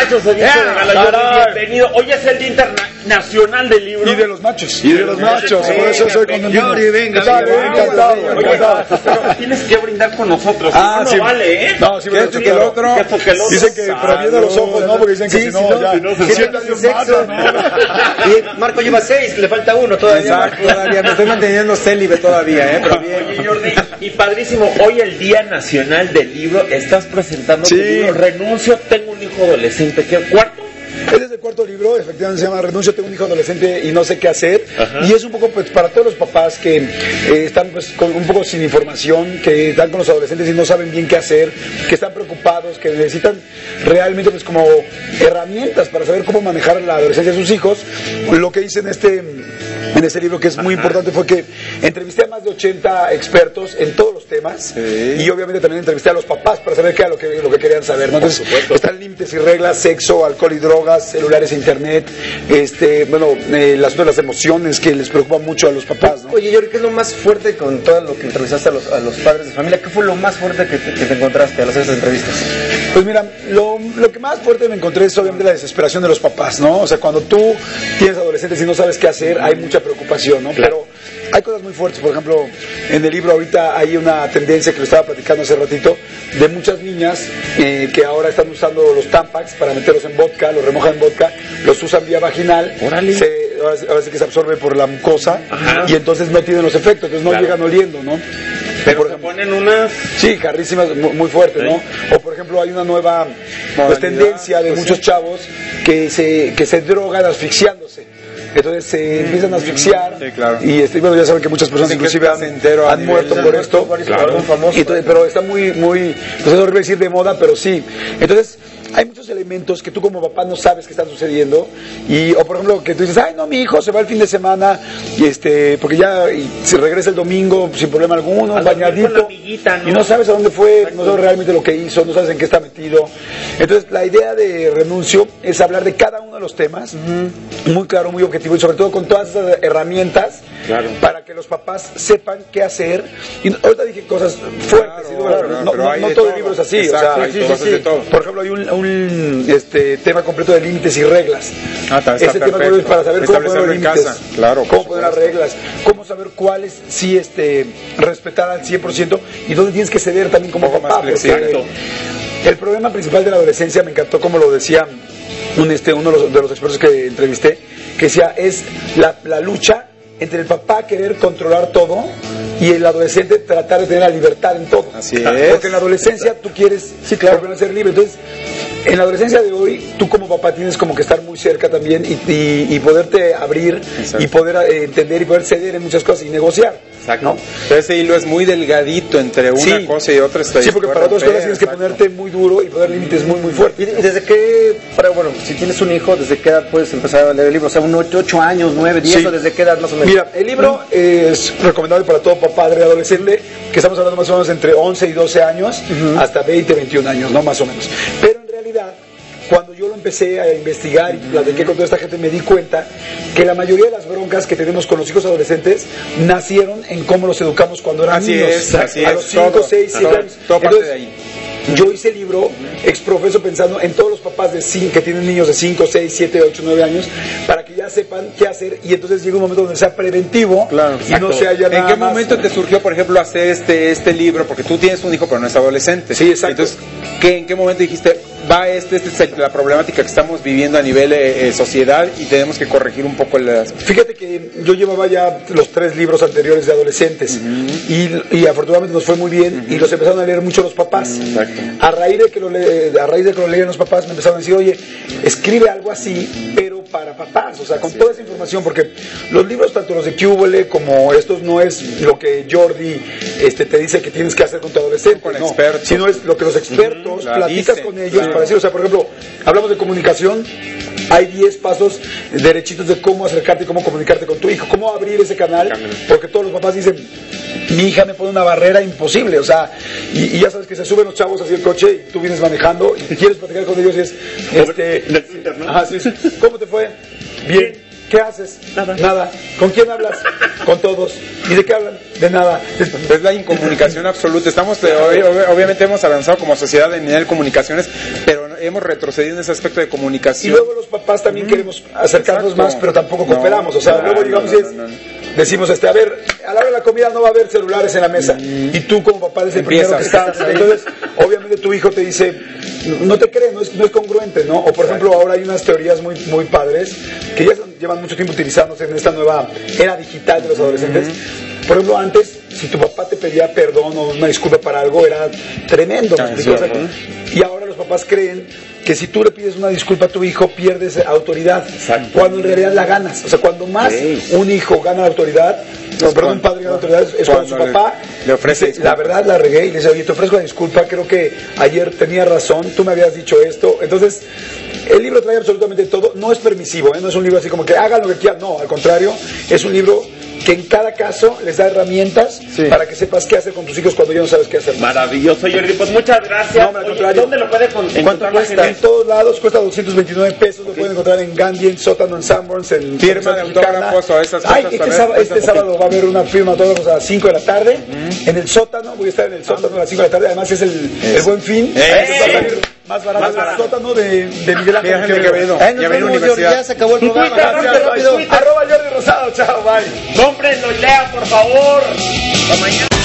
machos se dice bienvenido. Hoy es el Día Internacional del Libro. Y de los machos. Y de los machos. Por eso soy con Yori, venga. Encantado. Pero tienes que brindar con nosotros. Ah, no sí. vale, ¿eh? No, sí, pero que el otro. Dicen que para bien de los ojos, ¿no? Porque dicen que si no, ya. Siéntate un macho, ¿no? Y Marco lleva 6, le falta 1 todavía. Exacto, todavía me estoy manteniendo célibe todavía, pero bien. Oye, Jordi, y padrísimo, hoy el Día Nacional del Libro, estás presentando tu libro Renuncio, tengo un hijo adolescente, ¿qué cuarto? Este es el cuarto libro, efectivamente se llama Renuncio, tengo un hijo adolescente y no sé qué hacer. Y es un poco pues para todos los papás que están pues un poco sin información, que están con los adolescentes y no saben bien qué hacer, que están preocupados, que necesitan realmente pues como herramientas para saber cómo manejar la adolescencia de sus hijos. Lo que hice en este libro, que es muy importante, fue que entrevisté a más de 80 expertos en todos los temas y obviamente también entrevisté a los papás para saber qué era lo que querían saber, ¿no? Entonces están límites y reglas, sexo, alcohol y drogas, celulares e internet, el asunto de las emociones que les preocupa mucho a los papás, ¿no? Oye, Yori, ¿qué es lo más fuerte con todo lo que entrevistaste a los padres de familia? ¿Qué fue lo más fuerte que te encontraste al hacer estas entrevistas? Pues mira, lo que más fuerte me encontré es obviamente la desesperación de los papás, ¿no? O sea, cuando tú tienes adolescentes y no sabes qué hacer, hay mucha preocupación, ¿no? Claro. Pero hay cosas muy fuertes, por ejemplo, en el libro ahorita hay una tendencia que lo estaba platicando hace ratito, de muchas niñas que ahora están usando los Tampax para meterlos en vodka, los remojan en vodka, los usan vía vaginal, ahora sí que se absorbe por la mucosa y entonces no tienen los efectos, entonces no llegan oliendo, ¿no? Pero se ponen unas... Sí, carrísimas, muy fuertes, ¿no? O por ejemplo hay una nueva tendencia de muchos chavos que se drogan asfixiándose. Entonces se empiezan a asfixiar y bueno, ya saben que muchas personas inclusive han muerto por esto, pero está muy pues es horrible decir de moda, pero sí. Entonces hay muchos elementos que tú como papá no sabes que están sucediendo o por ejemplo que tú dices, ay no, mi hijo se va el fin de semana porque ya se regresa el domingo sin problema alguno, bañadito, y no sabes a dónde fue, no sabes realmente lo que hizo, no sabes en qué está metido. Entonces la idea de Renuncio es hablar de cada uno de los temas, muy claro, muy objetivo y sobre todo con todas esas herramientas para que los papás sepan qué hacer. Y ahorita dije cosas fuertes, no todo el libro es así. Exacto, por ejemplo hay un tema completo de límites y reglas. Ese tema es para saber cómo poner límites, cómo poner las reglas, cómo saber cuáles sí respetar al 100% y dónde tienes que ceder también como papá. El problema principal de la adolescencia, me encantó como lo decía uno de los expertos que entrevisté, que decía, es la lucha entre el papá querer controlar todo y el adolescente tratar de tener la libertad en todo. Así es. Porque en la adolescencia tú quieres ser libre. Entonces, en la adolescencia de hoy, tú como papá tienes como que estar muy cerca también y poderte abrir y poder entender y poder ceder en muchas cosas y negociar. Exacto. ¿No? Pero ese hilo es muy delgadito entre una cosa y otra. Sí, porque para otras cosas tienes que ponerte muy duro y poner límites muy, muy fuertes. ¿Y desde qué, si tienes un hijo, desde qué edad puedes empezar a leer el libro? O sea, 8 años, 9, 10, o desde qué edad más o menos? Mira, el libro es recomendable para todo papá de adolescente, que estamos hablando más o menos entre 11 y 12 años, hasta 20, 21 años, ¿no? Más o menos. Pero en realidad, cuando yo lo empecé a investigar y platiqué con toda esta gente, me di cuenta que la mayoría de las broncas que tenemos con los hijos adolescentes nacieron en cómo los educamos cuando eran niños. Así a los 5, 6, 7 años. Todo parte de ahí. Yo hice el libro exprofeso pensando en todos los papás que tienen niños de 5, 6, 7, 8, 9 años, para que ya sepan qué hacer y entonces llega un momento donde sea preventivo y no sea ya nada ¿En qué momento te surgió, por ejemplo, hacer este libro? Porque tú tienes un hijo pero no es adolescente. Sí, exacto. Entonces, ¿en qué momento dijiste, esta es la problemática que estamos viviendo a nivel sociedad y tenemos que corregir un poco las... Fíjate que yo llevaba ya los 3 libros anteriores de adolescentes y afortunadamente nos fue muy bien y los empezaron a leer mucho los papás. A raíz de que lo leían los papás me empezaron a decir, oye, escribe algo así, pero para papás, o sea, con toda esa información, porque los libros, tanto los de Cúbole como estos, no es lo que Jordi te dice que tienes que hacer con tu adolescente, expertos, sino es lo que los expertos platicas con ellos para decir, o sea, por ejemplo, hablamos de comunicación, hay 10 pasos derechitos de cómo acercarte y cómo comunicarte con tu hijo, cómo abrir ese canal, porque todos los papás dicen, mi hija me pone una barrera imposible, o sea, y ya sabes que se suben los chavos así el coche y tú vienes manejando y quieres platicar con ellos y es, del Twitter, ¿no? ¿Cómo te fue? Bien. ¿Qué haces? Nada. ¿Con quién hablas? Con todos. ¿Y de qué hablan? De nada. Es la incomunicación absoluta. Obviamente hemos avanzado como sociedad en nivel de comunicaciones, pero hemos retrocedido en ese aspecto de comunicación. Y luego los papás también queremos acercarnos más, pero tampoco cooperamos. O sea, luego llegamos y decimos, a ver, a la hora de la comida no va a haber celulares en la mesa. Y tú como papá eres el primero que está. Entonces, obviamente tu hijo te dice, no te cree, no es congruente, ¿no? O por ejemplo, ahora hay unas teorías muy, muy padres que ya llevan mucho tiempo utilizándose en esta nueva era digital de los adolescentes. Por ejemplo, antes, si tu papá te pedía perdón o una disculpa para algo, era tremendo. Y ahora los papás creen que si tú le pides una disculpa a tu hijo, pierdes autoridad. Exacto. Cuando en realidad la ganas. O sea, cuando más un hijo gana autoridad, un padre gana autoridad, es cuando su papá le ofrece dice, la verdad la regué, y le dice, oye, te ofrezco una disculpa, creo que ayer tenía razón, tú me habías dicho esto. Entonces, el libro trae absolutamente todo, no es permisivo, no es un libro así como que hagan lo que quieran, no, al contrario, es un libro que en cada caso les da herramientas para que sepas qué hacer con tus hijos cuando ya no sabes qué hacer. Maravilloso, Jordi, pues muchas gracias. No, Oye, ¿dónde lo puede encontrar? En todos lados, cuesta 229 pesos, lo pueden encontrar en Gandhi, en Sótano, en Sanborns, en firma de autógrafos o esas cosas. Este sábado va a haber una firma de autógrafos a las 5 de la tarde, en el sótano, voy a estar en el sótano a las 5 de la tarde, además es el Buen Fin, más barato del sótano de Miguel Ángel Quevedo. Ya se acabó el programa. @Jordi Rosado, chao, bye. Cómprenlo y lean, por favor. Hasta mañana.